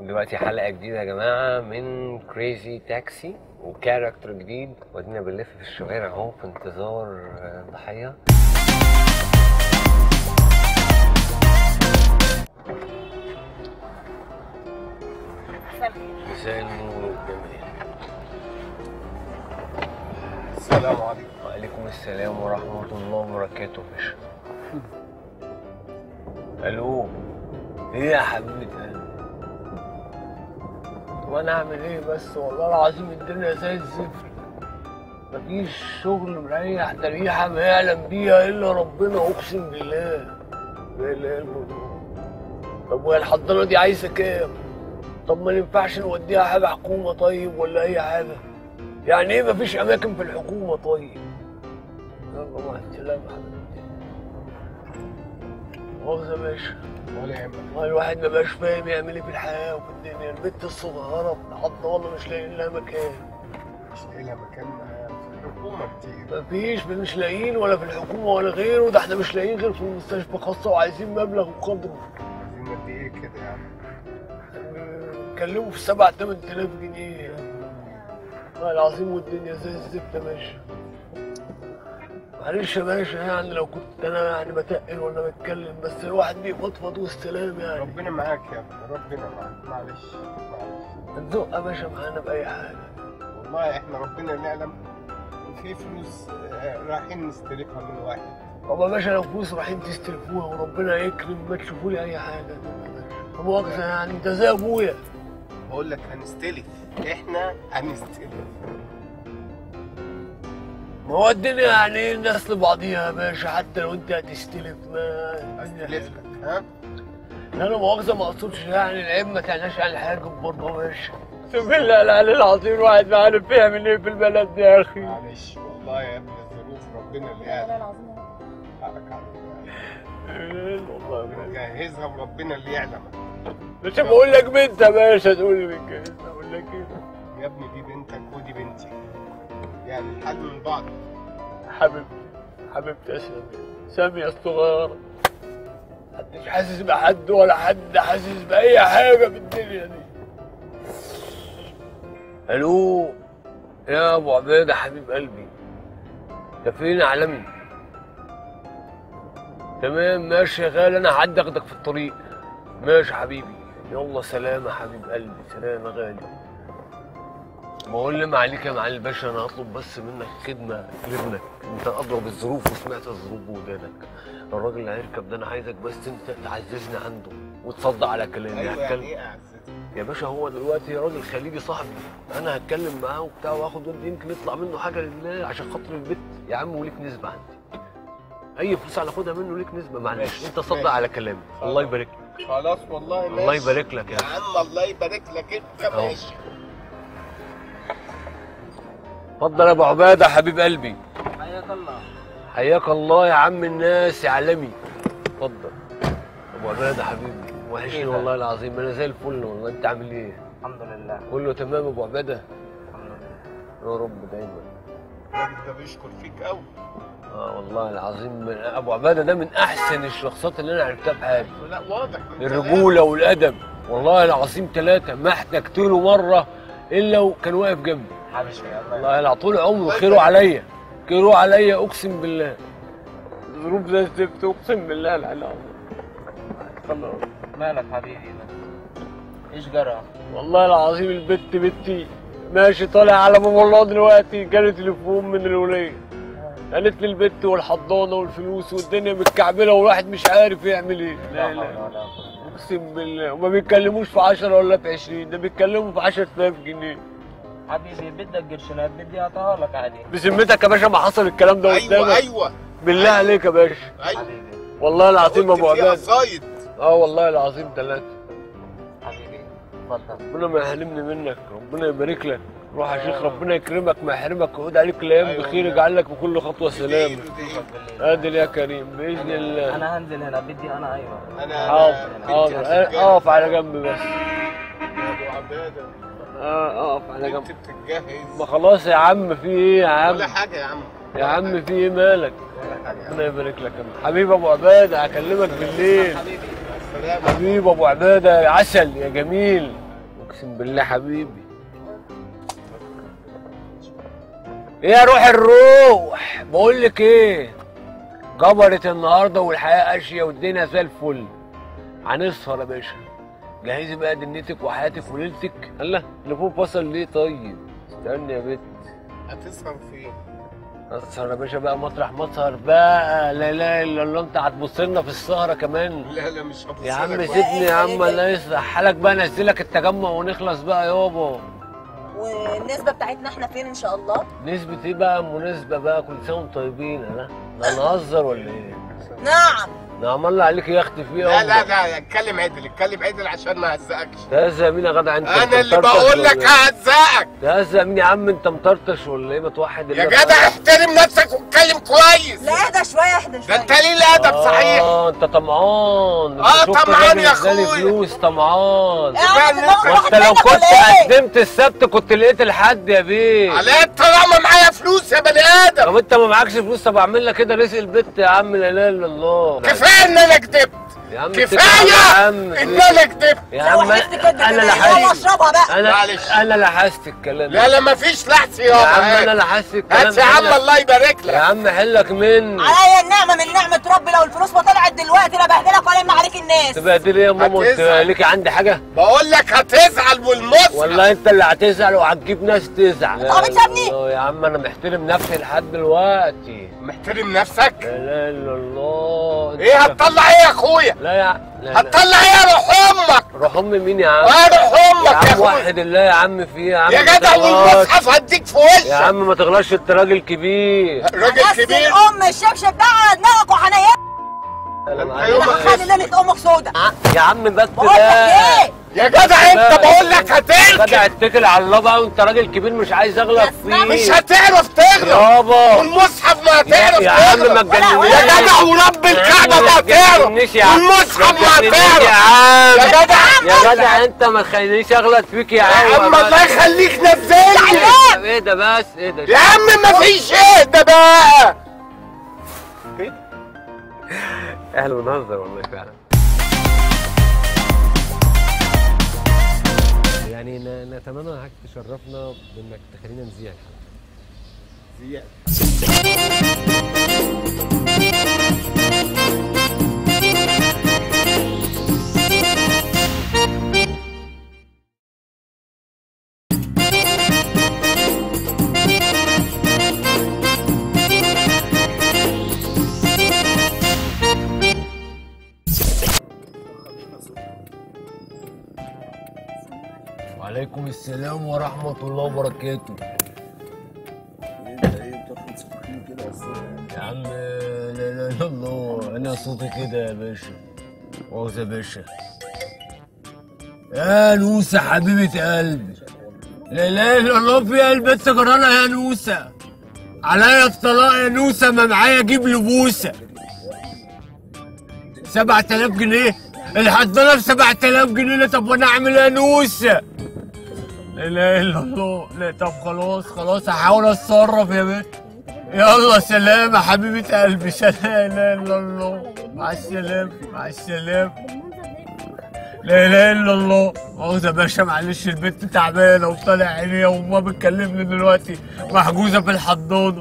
دلوقتي حلقة جديدة يا جماعة من كريزي تاكسي وكاركتر جديد، وادينا بنلف في الشوارع اهو في انتظار ضحية. مساء النور والجمال. السلام عليكم. وعليكم السلام ورحمة الله وبركاته يا باشا. الو، ايه يا حبيبة قلبي؟ وانا اعمل ايه بس؟ والله العظيم الدنيا زي الزفت، مفيش شغل مريح تريحه ما يعلم بيها الا ربنا، اقسم بالله لا اله الا الله. طب وهي الحضانه دي عايزه كام؟ طب ما ينفعش نوديها حاجه حكومه طيب ولا اي حاجه؟ يعني ايه مفيش اماكن في الحكومه طيب؟ يلا مع السلامه حبيبتي. مؤاخذه يا باشا. ولا يهمك. والله الواحد ما بقاش فاهم يعمل ايه في الحياه وفي الدنيا. البت الصغيره بتعض والله مش لاقيين لها مكان. مش لاقي لها مكان في الحكومة كتير. مش لاقيين ولا في الحكومه ولا غيره، ده احنا مش لاقيين غير في مستشفى خاصه وعايزين مبلغ وقدره. عايزين قد ايه كده يعني؟ نكلمه في 7-8 آلاف جنيه يعني. والله العظيم والدنيا زي الزفت يا باشا. معلش يا باشا، يعني لو كنت انا يعني بتقل ولا بتكلم، بس الواحد بيفضفض والسلام يعني. ربنا معاك يا ابني، ربنا معاك. معلش تزق يا باشا معانا باي حاجه. والله احنا ربنا يعلم في فلوس رايحين نستلفها من واحد. طب يا باشا لو فلوس رايحين تستلفوها وربنا يكرم ما تشوفوا لي اي حاجه. طب مؤاخذه يعني، انت زي ابويا. بقول لك هنستلف، احنا هنستلف. ما هو الدنيا يعني ايه الناس لبعضيها يا باشا، حتى لو انت هتستلف ما هستلف لك. ها؟ لا انا مؤاخذه ما اقصدش يعني العيب ما تعناش على حاجه برضه يا باشا. اقسم بالله العلي العظيم الواحد ما عارف يعمل ايه في البلد دي يا اخي. معلش والله يا ابني، الظروف ربنا اللي يعلم. حقك عليك. والله نجهزها وربنا اللي يعلم. مش بقول لك بنت يا باشا تقول لي بنجهزها، اقول لك ايه؟ يا ابني دي بنتك ودي بنتي، يعني الحل من بعض. حبيبتي يا سامية الصغيرة، محدش حاسس بحد ولا حد حاسس بأي حاجة في الدنيا دي. ألو يا أبو عبيدة حبيب قلبي، أنت فين يا عالمي؟ تمام ماشي يا غالي، أنا هعدي أخدك في الطريق. ماشي حبيبي، يلا سلام يا حبيب قلبي، سلام يا غالي. بقول لي ما عليك يا معالي الباشا، انا هطلب بس منك خدمه لابنك، انت اضرب الظروف وسمعت الظروف بودانك. الراجل اللي هيركب ده انا عايزك بس انت تعززني عنده وتصدق على كلامي. ايوه هتكلم يعني ايه اعززك؟ يا باشا، هو دلوقتي راجل خليجي صاحبي، انا هتكلم معاه وبتاع واخد ودي، يمكن يطلع منه حاجه لله عشان خاطر البيت يا عم، وليك نسبه عندي. اي فلوس هناخدها منه ليك نسبه، معلش انت صدق على كلامي. الله يبارك لك. خلاص والله ماشي. الله يبارك لك يا عم، الله يبارك لك انت. ماشي. اتفضل يا ابو عباده حبيب قلبي. حياك الله. حياك الله يا عم الناس يا عالمي. اتفضل ابو عباده حبيبي، وحشني والله العظيم. انا زي الفل والله، انت عامل ايه؟ الحمد لله. كله تمام يا ابو عباده؟ الحمد لله. يا رب دايما. الراجل ده بيشكر فيك قوي. والله العظيم من ابو عباده ده من احسن الشخصيات اللي انا عرفتها في حياتي. لا واضح من الرجوله والادب، والله العظيم 3 ما احتجت له مره الا وكان واقف جنبي. حبيبي والله لا طول عمره خيره عليا، خيره عليا اقسم بالله. ظروف زي الزفت اقسم بالله العلي العظيم. مالك حبيبي بس؟ ايش جرى؟ والله العظيم البت بنتي ماشي طالع على باب الله دلوقتي، جالي تليفون من الوليه، قالت لي البت والحضانه والفلوس والدنيا متكعبله والواحد مش عارف يعمل ايه. لا لا اقسم بالله، وما بيتكلموش في 10 ولا في 20، ده بيتكلموا في 10,000 جنيه. حبيبي بدك قرشنات بدي اعطيها لك عادي. بذمتك يا باشا ما حصل الكلام ده قدامك؟ ايوه بالله عليك يا باشا. ايوه حبيبي والله العظيم ابو عباد. صايد. والله العظيم 3. حبيبي اتفضل. ربنا ما يحرمني منك، ربنا يبارك لك. روح يا شيخ، ربنا يكرمك ما يحرمك ويعود عليك الايام بخير، يجعل لك بكل خطوه سلام. قادر يا كريم باذن الله. انا هنزل هنا بدي انا. ايوه انا حاضر اقف على جنب بس. يا ابو عباده اقف على جنب. انت بتتجهز؟ ما خلاص يا عم، في ايه يا عم؟ ولا حاجه يا عم. يا عم في ايه مالك؟ ولا حاجه. ربنا يبارك لك يا عم. حبيبي ابو عباده هكلمك بالليل. حبيبي. السلام. حبيبي ابو عباده يا عسل يا جميل. اقسم بالله حبيبي. ايه يا روح الروح، بقول لك ايه، جبرت النهارده والحياه قاشيه والدنيا زي الفل. هنسهر يا باشا، جهزي بقى دنيتك وحياتك وليلتك. الله اللي فوق فصل ليه؟ طيب استني يا بت. هتسهر فين؟ اسهر يا باشا بقى مطرح مسهر بقى. لا اله الا الله، انت هتبص لنا في السهره كمان؟ لا لا مش هبص يا عم لك. سيبني يا عم، الله يصلح حالك بقى، نزلك التجمع ونخلص بقى يابا. والنسبة بتاعتنا احنا فين ان شاء الله؟ نسبة ايه بقى؟ مناسبة بقى، كل سنة وانتم طيبين. انا هنهزر ولا ايه؟ نعم. نعم الله عليك يا اختي في ايه؟ لا لا لا اتكلم عدل، اتكلم عدل عشان ما اهزقكش. تهزق مين يا جدع انت؟ انا اللي بقول لك ههزقك. تهزق مين يا عم؟ انت مطرطش ولا ايه؟ ما توحد يا جدع احترم نفسك واتكلم كويس. لا اهدى شوية اهدى شوية. ده انت ليه الادب صحيح؟ انت طمعان. طمعان يا اخويا. فلوس طمعان. انت لو كنت قدمت السبت كنت لقيت الحد يا بيه. على الطالما معايا فلوس يا بني ادم. طب انت ما معكش فلوس، طب اعمل لك كده رزق البت يا عم. لا اله الا الله. كفايه ان انا كدبت يا عم، كفايه ان انا كدبت يا عم. انا لحست انا لحست الكلام. لا لا مفيش لحس يا عم، انا لحست الكلام. هات يا عم الله يبارك لك يا عم. حلك مني عليا النعمه من نعمه ربي. لو الفلوس ما طلعت دلوقتي لا بهدلك ولا عليك الناس. تبهدلي ايه يا ماما؟ انت ليكي عندي حاجه؟ بقول لك هتزعل والمصر. والله انت اللي هتزعل وهتجيب ناس تزعل. انت عبيط يا ابني. يا عم انا محترم نفسي لحد دلوقتي. محترم نفسك؟ لا اله الا الله. ايه هتطلع ايه يا اخويا؟ لا يا هتطلع ايه يا روح امك؟ روح ام مين يا عم؟ روح امك يا عم. وحد الله يا عم، في ايه يا عم؟ يا جدع والمصحف هديك في وشك. يا عم ما تغلطش، انت راجل كبير. راجل كبير. ام الشبشب ده على دماغك وحنينك. خلي ليله امك سودا. يا عم بس بقول لك ايه يا جدع انت، بقول لك هتركب. جدع اتكل على الله بقى، وانت راجل كبير مش عايز اغلط فيه. مش هتعرف تغلط يابا، والمصحف ما هتعرف يا عم ما تغلط تجننيش يا جدع، ورب الكعبه ما هتعرف والمصحف ما هتعرف يا عم. يا جدع. يا جدع انت ما تخلينيش اغلط فيك يا عم. يا عم الله يخليك نزلني. ايه ده بس؟ ايه ده يا عم مفيش ايه ده بقى. اهلا ونهزر والله فعلا. يعني نتمنى انك تشرفنا بانك تخلينا نذيع وعليكم السلام ورحمة الله وبركاته. يا عم لا اله الا الله، انا صوتي كده يا باشا. مؤاخذة يا باشا. يا نوسة حبيبة قلبي، لا اله الا الله، في قلب انت جرانا يا نوسة. عليا الطلاق يا نوسة، ما معايا اجيب له بوسة. 7000 جنيه الحضانة ب 7000 جنيه. طب وانا اعمل ايه يا نوسة؟ لا اله الا الله. لا طب خلاص هحاول اتصرف يا بنت. يلا سلام يا حبيبة قلبي، سلام. لا اله الا الله، مع السلامة مع السلامة. لا اله الا الله. مؤاخذة يا باشا، معلش البنت تعبانة وطالع عينيها وامها بتكلمني دلوقتي، محجوزة في الحضانة.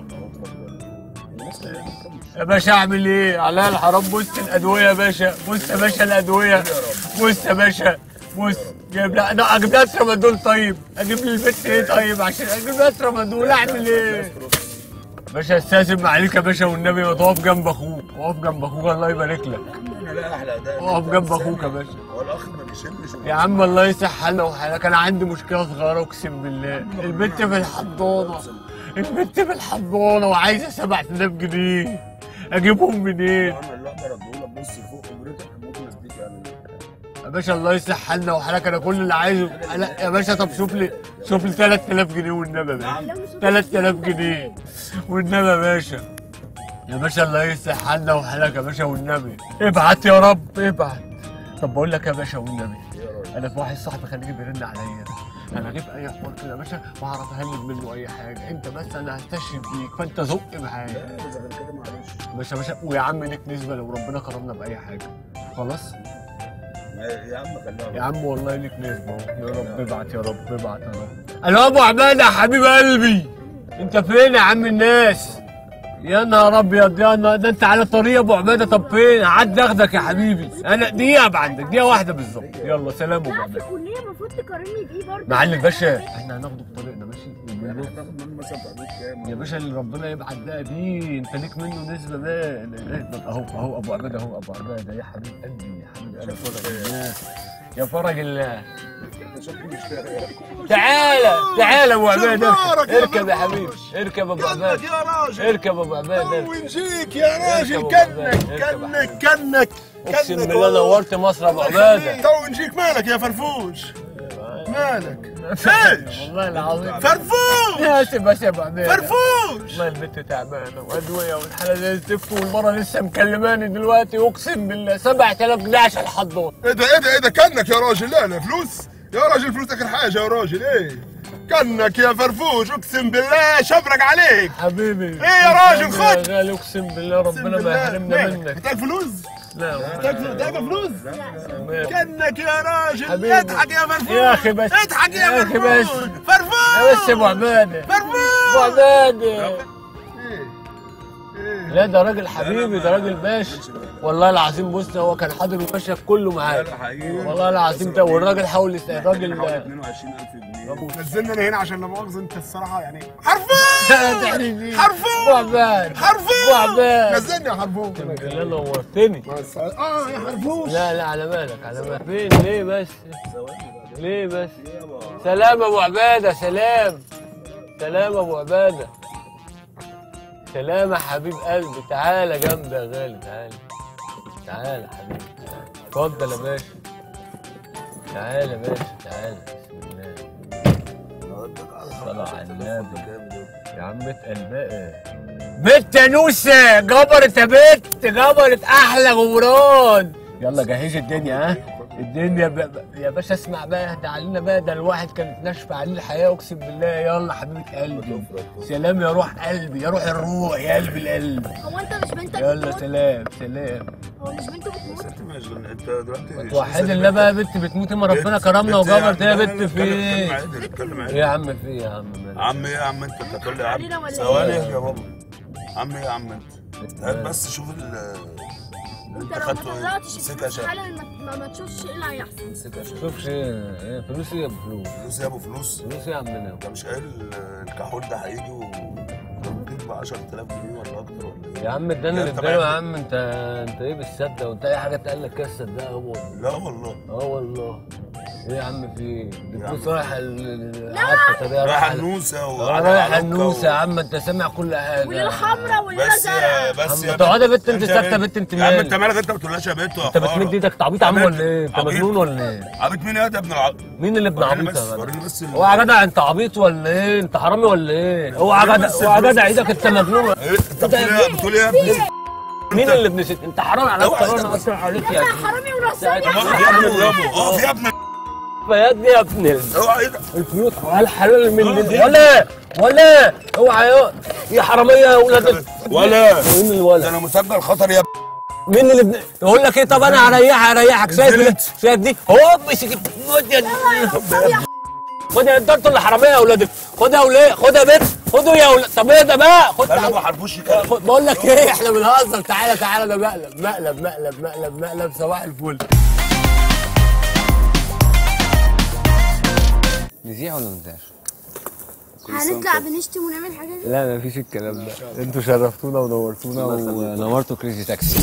يا باشا اعمل ايه؟ عليا الحرام. بص الادوية يا باشا، بص يا باشا الادوية، بص يا باشا، بص جايب لها. انا اجيب لها ترامادول. طيب اجيب للبنت ايه طيب عشان اجيب لها ترامادول؟ اعمل ايه؟ باشا استاذن عليك يا باشا والنبي، ما تقف جنب اخوك، اقف جنب اخوك الله يبارك لك. اقف جنب اخوك يا باشا. هو الاخ ما بيشمش يا عم الله يصح حالنا وحالك. انا عندي مشكله صغيره اقسم بالله. البنت في الحضانه، البنت في الحضانه وعايزه 7000 جنيه. اجيبهم منين؟ انا اللي اقدر اديهولك. بص فوق خبرتك ممكن اديك يعني يا باشا الله يصلح حالنا وحالك. انا كل اللي عايزه يا باشا. طب شوف لي 3000 جنيه والنبي يا باشا. 3000 جنيه والنبي يا باشا. يا باشا الله يصلح حالنا وحالك يا باشا والنبي. ابعت يا رب ابعت. طب بقول لك يا باشا والنبي، انا في واحد صاحبي خليجي بيرن عليا. انا اجيب اي حوار كده يا باشا واعرف اهلك منه اي حاجه. انت بس انا هستشهد بيك، فانت زق معايا. اذا غير كده معلش. باشا ويا عم ليك نسبه لو ربنا كرمنا باي حاجه. خلاص يا عم خليها يا عم والله ليك نسبة اهو. يا رب ابعت يا رب ابعت يا رب. الو ابو عباده يا حبيب قلبي، انت فين يا عم الناس؟ يا نهار ابيض يا نهار، ده انت على طريق ابو عباده. طب فين؟ هعدي اخدك يا حبيبي، انا دقيقه ابقى عندك، دقيقه واحده بالظبط. يلا سلام ابو لا في عباده. الكليه المفروض تقارني بيه برضه. معلم الباشا احنا هناخده بطريقنا ماشي؟ هتاخد منه مثلا في حدود كام؟ يا باشا اللي ربنا يبعت بقى بيه، انت ليك منه نسبه بقى. اهو ابو عباده، اهو ابو عباده يا حبيب قلبي، يا حبيب قلبي، فرج الله يا فرج الله. تعالى تعالى ابو عباده، اركب يا حبيبي، اركب ابو عباده، يا راجل اركب ابو عباده. ونجيك يا راجل، اركب كنك اقسم بالله نورت مصر ابو عباده. تو نجيك. مالك يا فرفوش؟ مالك؟ ايش؟ والله العظيم فرفوش اسف بس يا ابو عباده. فرفوش والله البنت تعبانه وادويه والحاله زي الزفت، والمره لسه مكلماني دلوقتي اقسم بالله 7000 جنيه عشان الحضور. ايه ده كنك يا راجل. لا فلوس يا راجل، فلوس اخر حاجه يا راجل. ايه كنك يا فرفوش، اقسم بالله شبرك عليك حبيبي. ايه يا راجل خد. غالي اقسم بالله ربنا ما يحرمنا منك. محتاج فلوس؟ لا محتاج فلوس؟ كنك يا راجل. حبيبي. اضحك يا فرفوش يا اخي بس، اضحك يا اخي بس، فرفوش بس يا ابو عباده، فرفوش. ابو عباده. ايه لا ده راجل حبيبي، ده راجل باشا والله العظيم. بص هو كان حاضر المشرف كله معاك والله العظيم. ده والراجل حاول يسال الراجل 22000 جنيه. نزلنا انا هنا عشان لا مؤاخذه انت الصراحه يعني حرفوش حرفوش ابو عباده، حرفوش ابو عباده نزلني يا حرفوش. بالله نورتني. يا حرفوش. لا على بالك، على بالك. فين؟ ليه بس؟ ليه بس؟ سلام ابو عباده، سلام سلام ابو عباده، سلام يا حبيب قلبي. تعالى جنبي يا غالي، تعالى تعالى يا حبيبي، اتفضل يا باشا، تعالى يا باشا، تعالى. بسم الله صلى على النبي يا عم. اتقل بقى. بنت نوسه جبرت يا بنت، جبرت احلى غمران. يلا جهزي الدنيا، ها الدنيا يا باشا. اسمع بقى، اهدى علينا بقى، ده الواحد كانت ناشفه عليه الحياه اقسم بالله. يلا حبيبه قلبي، سلام يا روح قلبي، يا روح الروح، يا قلب القلب. هو انت مش بنتك يلا بتموت؟ سلام سلام. هو مش بنته بتموت؟ انت دلوقتي توحد الله بقى. بنت بتموت، ما ربنا كرمنا وجبرت يا بنت. في ايه؟ ايه يا عم؟ في ايه يا عم؟ عم ايه يا عم؟ انت هتقول لي يا علينا عم ولا ثواني ايه؟ يا بابا. عم ايه يا عم انت؟ هات بس شوف انت انت لو ما خدته ايه؟ طلعتش مسكها الفلوس شاب. حالا ما تشوفش ايه اللي هيحصل. مسكها شاب. شوفش ايه فلوس؟ ايه يا ابو فلوس؟ فلوس يا ابو فلوس. فلوس ايه يا عمنا؟ انت مش قايل الكحول ده هيجي وممكن ب 10000 جنيه ولا اكتر ولا ايه؟ يا عم ادانا اللي انت اداله يا معاك. عم. انت ايه بالصدق؟ وانت اي حاجه تقول لك كده تصدقها هو؟ لا والله. والله. ايه يا عم؟ في ايه؟ يا عم. الفلوس رايحه العطه طريقه رايح النوسه رايح النوسه يا عم. انت سامع كل حاجه. وليله حمرا وليله بس زرقاء. بس عم تقعد يا بنت، انت ساكته بنت، انت يا عم مالك؟ انت مالك؟ انت ما بتقولهاش يا بنت. انت بتمد ايدك تعبيط يا عم ولا ايه؟ انت عبيط. مجنون ولا ايه؟ عبيط مين يا ابن العبيط؟ مين اللي ابن وريني عبيط بس، يا وريني جدع؟ بس اوعى يا جدع، انت عبيط ولا ايه؟ انت حرامي ولا ايه؟ اوعى يا جدع، اوعى يا جدع ايدك، انت مجنون. انت بتقول ايه يا ابني؟ مين اللي ابن ست؟ انت حرامي على نفسك، انا اصلا عليك يا انت حرامي ونصاب يا في ابني يابا. في ابني يا ابني يا ابني. اوعى ايدك. الفلوس الحلال من ولا اوعى يا حراميه يا ولاد ولا مين ده الولد؟ انا مسجل خطر يا ابني. مين اللي يقول لك ايه؟ طب انا هريحك. شايف دي هوب مسكت. خد يا انتوا اللي حراميه يا ولاد. خدها ولا خدها بنت، خدوا يا ولاد. طب ايه ده بقى؟ خد انا ما حرفوش كده. بقول لك ايه، احنا بنهزر. تعالى ده مقلب صباح الفل. نذيع ولا ما نذيعش؟ هنطلع بنشتم ونعمل حاجات. لا مفيش الكلام ده. انتوا شرفتونا ونورتونا ونورتوا كريزي تاكسي.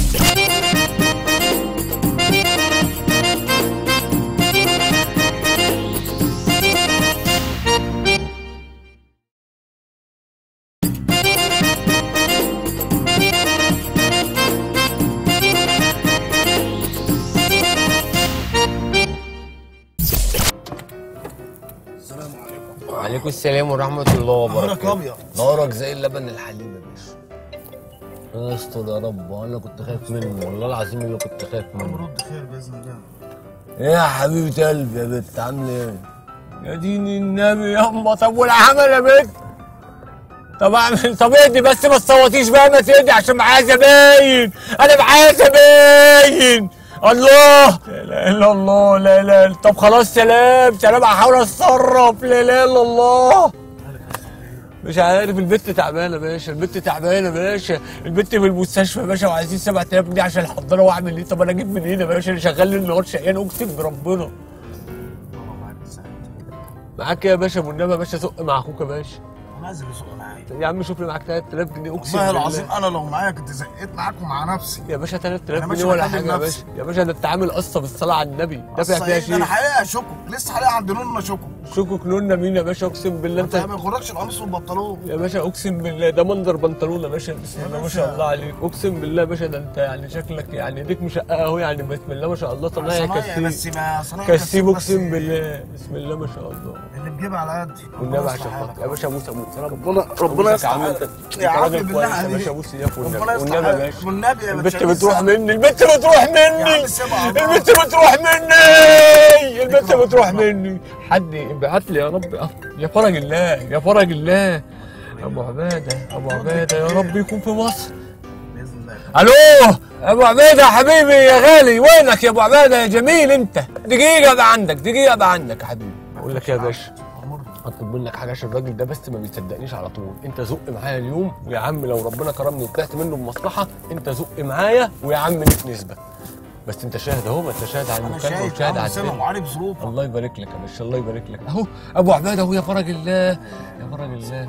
وعليكم السلام ورحمة الله وبركاته. نهارك ابيض. نهارك زي اللبن الحليب يا باشا. استر يا رب، انا كنت خايف منه والله العظيم، اللي كنت خايف منه. رد خير باذن الله. ايه يا حبيبة قلبي يا بنت، عاملة ايه؟ يا دين النبي ياما. طب والعمل يا بنت؟ طب اعمل، طب اهدي بس، ما تصوتيش بقى، ما تهدي عشان معايا زباين. انا معايا زباين. الله لا اله الا الله لا اله. طب خلاص سلام سلام، هحاول اتصرف. لا اله الا الله. مش عارف، البت تعبانه يا باشا، البت تعبانه يا باشا، البت في المستشفى يا باشا وعايزين 7000 جنيه عشان الحضانه، واعمل ايه؟ طب انا اجيب منين يا باشا؟ انا شغال ليل نهار شقيان اقسم بربنا. معاك يا باشا والنبي يا باشا، زق مع اخوك يا باشا. انا عايزك تزق معايا يا عم شوف لي معاك 3000 جنيه اقسم والله بالله العظيم. انا لو معايا كنت زقيت معاك ومع نفسي يا باشا. 3000 أنا جنيه ماشي ولا بكلم حاجه يا نفسي. باشا. يا باشا ده انت عامل قصه بالصلاه على النبي، دافع فيها ده انا شيء. حقيقه شكك لسه حقيقه عند نوننا شكك. شكوك نونا مين يا باشا؟ اقسم بالله انت انت ما يغركش القميص والبنطلون يا باشا، اقسم بالله ده منظر بنطلون يا باشا. بسم الله ما شاء الله عليك، اقسم بالله يا باشا. ده انت يعني شكلك يعني ايديك مشققه اهو، يعني بسم الله ما شاء الله. صنايعي صنايعي بس كسيب ما صنايعي كسيب بس اقسم بالله. بسم الله ما شاء الله. اللي بجيبها على قدي والنبي عشان خاطر يا باشا موسى ربنا يصلح حالك حالك يا عم راجل بالله كويس يا عليك. باشا. بص اياك والنبي ربنا يصلح والنبي يا حالك. باشا. والنبي يا البت باشا بتروح مني، البت بتروح مني، عم سيبها. البت بتروح مني، البت بتروح مني. حد يبعت لي يا رب. يا فرج الله يا فرج الله. ابو عباده ابو عباده يا رب يكون في مصر. باذن الله. الو ابو عباده حبيبي يا غالي، وينك يا ابو عباده يا جميل؟ انت دقيقه بقى عندك، دقيقه بقى عندك يا حبيبي. اقول لك يا باشا اطلب منك حاجه عشان الراجل ده بس ما بيصدقنيش على طول. انت زق معايا اليوم، ويا عم لو ربنا كرمني وطلعت منه بمصلحه انت زق معايا، ويا عم ليك نسبه. بس انت شاهد اهو، ما انت شاهد على انا المكالمه شايف وشاهد على عم سامع الدنيا. وعارف ظروفك. الله يبارك لك يا باشا، الله يبارك لك اهو. ابو عباده اهو يا فرج الله يا فرج الله.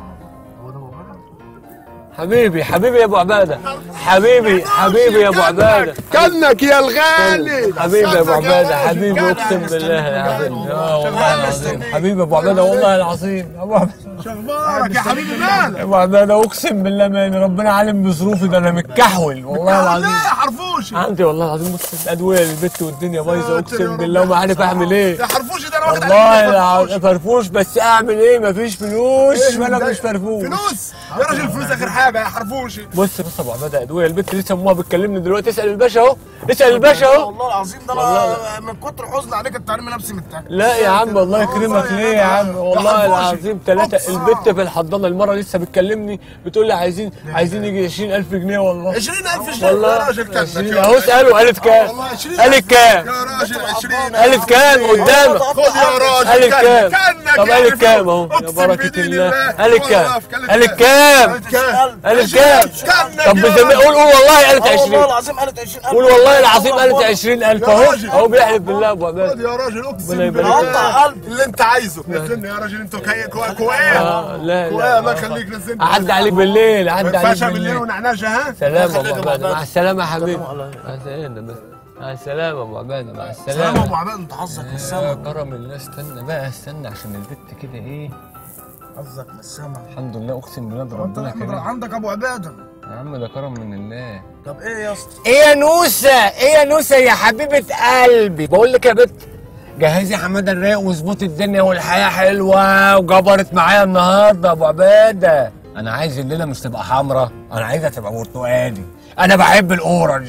حبيبي حبيبي يا ابو عباده، حبيبي حبيبي يا ابو عباده، كنك يا الغالي. حبيبي يا ابو عباده، حبيبي اقسم بالله يا حبيبي. والله العظيم حبيبي يا ابو عباده، والله العظيم ابو عباده. شخبارك يا حبيبي مالك؟ يا ابو عباده اقسم بالله ماني، ربنا عالم بظروفي، ده انا متكحول والله العظيم. لا يا حرفوشي عندي والله العظيم بص الادويه للبت والدنيا بايظه اقسم بالله، وما عارف اعمل ايه. يا حرفوشي ده انا واخد والله عليك العظيم فرفوش، بس اعمل ايه؟ مفيش فلوس وانا مش فرفوش. فلوس يا راجل، فلوس اخر حاجه يا حرفوشي. بص يا ابو عباده ادويه البت لسه امها بتكلمني دلوقتي. اسال الباشا اهو، اسال الباشا اهو. والله العظيم ده انا من كتر حزن عليك انت عارف نفسي متاكد. لا يا عم الله يكرمك، ليه يا عم؟ والله العظيم ثلاثه. البت في الحضانه المره لسه بتكلمني بتقول لي عايزين يجي 20000 جنيه والله. 20000 جنيه والله يا راجل كنك 20 اهو. اساله قالت كام؟ والله 20 قالت كام؟ يا راجل 20 قالت كام قدامك؟ خد يا راجل. قالت كام؟ كنك طب يا قالت عرفوش. كام اهو؟ يا أقسم بركه بدين الله. الله. قالت كام؟ والله قالت كام؟ قالت كام؟ طب قول والله قالت 20. والله العظيم قالت 20,000. قول والله العظيم قالت 20000 اهو. راجل. اهو بيحلف بالله ابو خد عباده. يا راجل اقسم ربنا يبارك بالله. لك. قطع قلبي. اللي انت عايزه. نزلني يا راجل، انتوا كويه لا كويه. الله يخليك نزلني. اعدي عليك بالليل، اعدي عليك فاشا بالليل بالليل. ونعناشه. ها سلام خلينا ابو مع عباده، بعض. مع السلامه يا حبيبي. مع السلامه بس، مع السلامه ابو عباده، مع سلام ابو السلامه. عباد، انت حظك من يا السما. كرم الله. استنى بقى استنى عشان البت كده ايه. حظك من السما. الحمد لله اقسم بالله ده ربنا كريم. عندك ابو عباده. يا عم ده كرم من الله. طب ايه يا اسطى؟ ايه يا نوسه، ايه يا نوسه يا حبيبه قلبي؟ بقول لك يا بت، جهزي حماده الرايق واظبطي الدنيا، والحياه حلوه وجبرت معايا النهارده يا ابو عباده. انا عايز الليله مش تبقى حمراء، انا عايزها تبقى برتقالي. انا بحب الاورنج.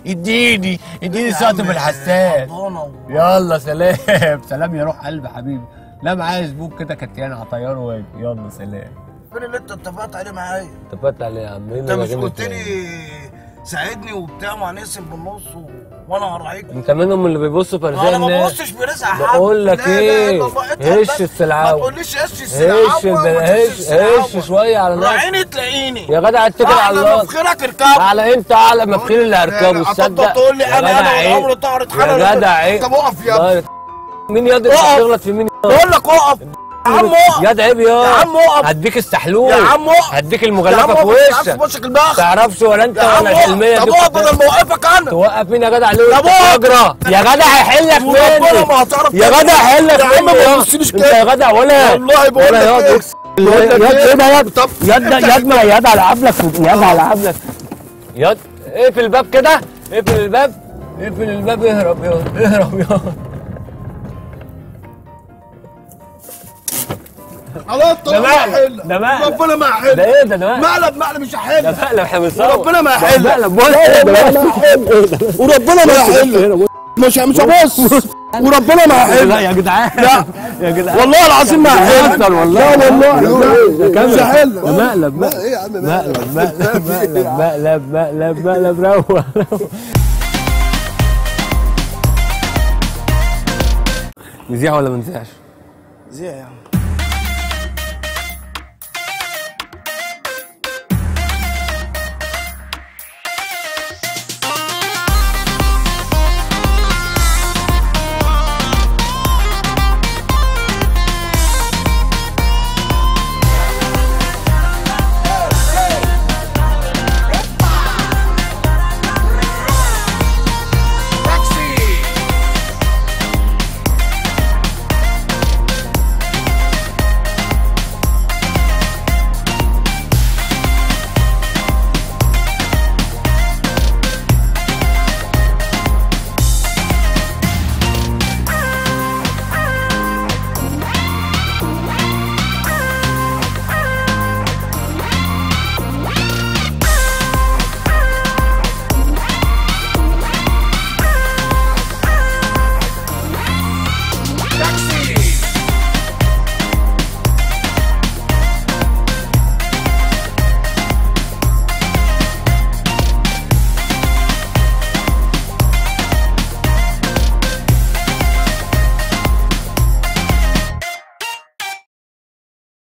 اديني سقطب الحساس. يلا سلام. سلام يا روح قلبي حبيبي. لا معايا زبون كده كتيان هطيره واجي. يلا سلام. فين اللي انت اتفقت عليه معايا؟ اتفقت عليه يا عم. انت مش قلت لي ساعدني وبتاع وهنقسم بالنص وانا هراعيك؟ انت منهم اللي بيبصوا في ارزاق انا ما الناس. ببصش برزق حد. بقول لك ايه، هش السلعاوي. ما تقوليش هش السلعاوي. هش شويه على نفسك. عيني تلاقيني يا جدع اتكل على الله. اعلى مفخرك اركبه. على انت اعلى مفخير اللي هركبه. تصدق تقول لي انا والعمر طارت حاله. يا جدع عيب. طب اقف يا مين يا ده تغلط في مين؟ بقول لك اقف يا عم. اقف يا ده عيب يا عم. اقف هديك السحلول يا عم. اقف هديك المغلفه في وشك. وشك البخ. تعرفش ولا انت ولا الحلميه طب دي؟ اقف بدل ما اوقفك انا. توقف مين يا جدع؟ ليه طب اقف. اجرى يا جدع هيحلك وربنا ما مني هتعرف يا جدع هيحلك يا عم مني. ما تبصليش انت كده يا جدع ولا والله بقول لك ولا ايه. يد ايه ده يد؟ يد ما يد على عبلك، يد على عبلك. يد اقفل الباب كده، اقفل الباب، اقفل الباب. اهرب يا اهرب يا. على ده مقلب، ده مقلب. ربنا ما يحل. ده ايه ده مقلب. مقلب مش هحل. ده مقلب احنا بنصور. وربنا ما يحل. ده مقلب. بص وربنا ما يحل. مش هبص. وربنا ما لا يحل. يا جدعان. لا يا جدعان والله العظيم ما هحل. والله مش هحل. مقلب ايه يا عم مقلب روق. نذيع ولا ما نذيعش؟ زي يا عم.